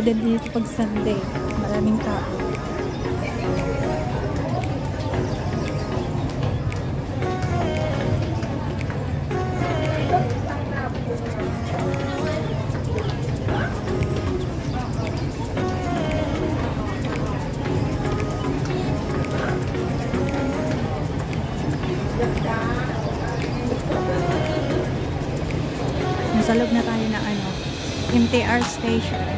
din dito pag Sunday. Maraming tao. Nasalog na tayo ng MTR station.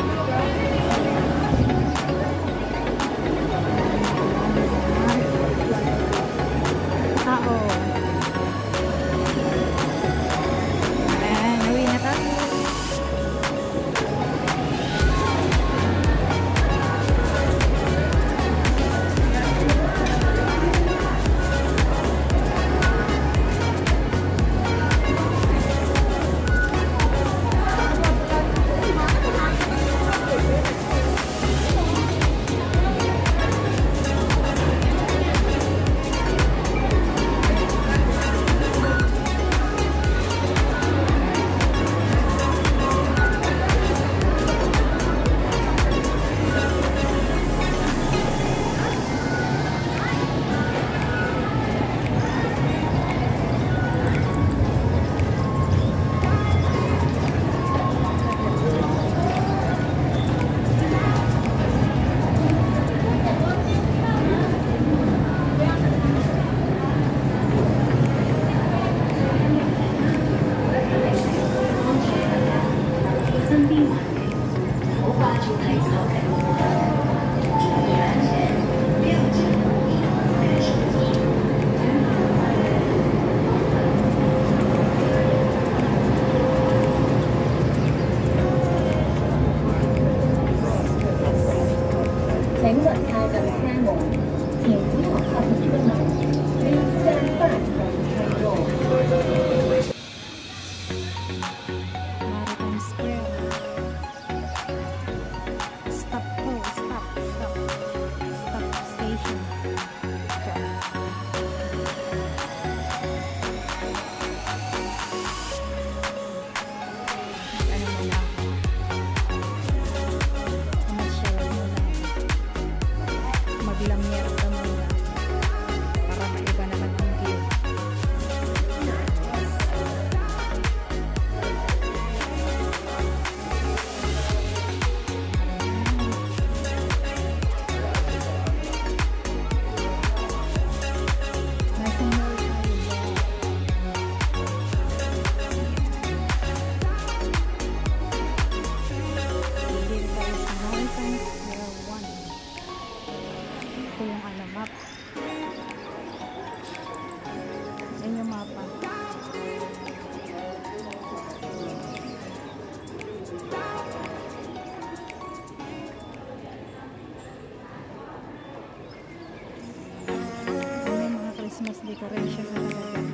Christmas decoration na nalagay.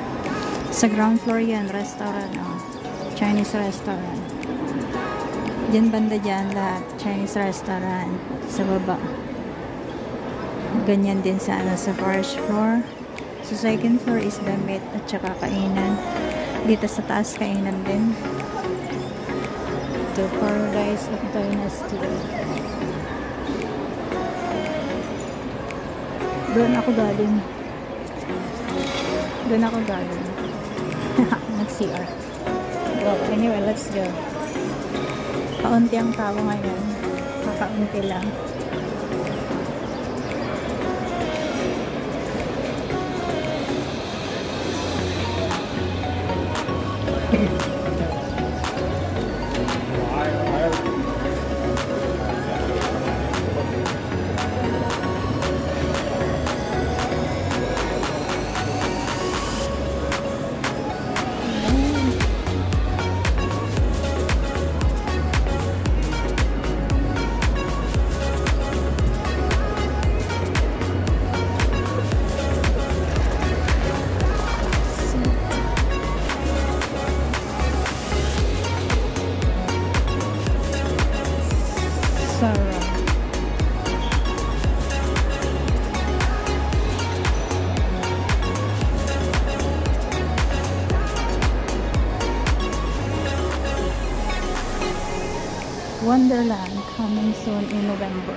Sa ground floor yan, restaurant, Chinese restaurant. Diyan banda dyan lahat. Chinese restaurant. Sa baba. Ganyan din sa, ano, sa first floor. Sa second floor is damit at saka kainan. Dito sa taas kainan din. The Paradise of Dynasty. Doon ako galing. Nag-CR. Well, anyway, let's go. Kaunti ang tao ngayon. Kakaunti lang. Sarah. Wonderland coming soon in November.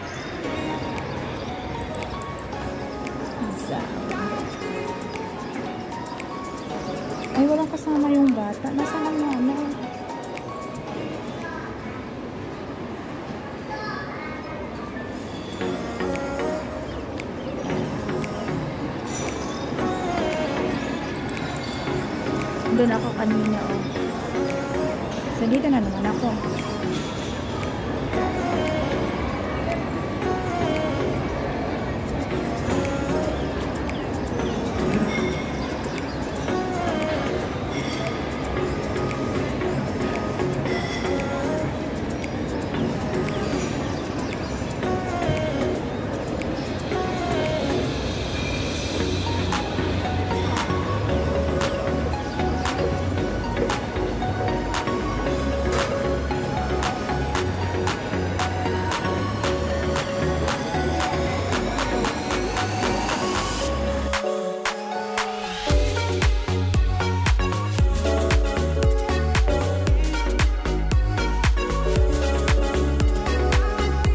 Ay, walang kasama yung bata. Nasaan ang mama? Doon ako kanina, oh. So, dito na naman ako.